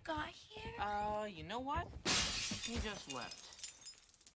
got here? You know what? He just left.